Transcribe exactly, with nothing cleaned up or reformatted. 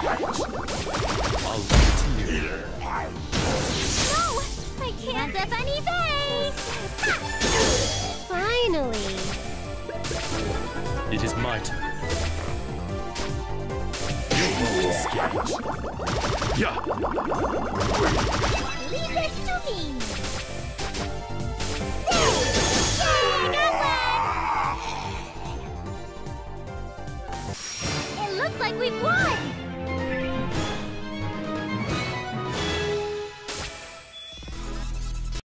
I'll leave it to you. No! I can't have any face! Finally! It is my turn. You won't escape. Yeah. Leave this to me! Yay! I got one! It looks like we've won!